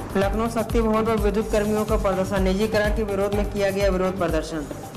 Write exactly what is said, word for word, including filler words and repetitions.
लखनऊ शक्ति भवन पर विद्युत कर्मियों का प्रदर्शन, निजीकरण के विरोध में किया गया विरोध प्रदर्शन।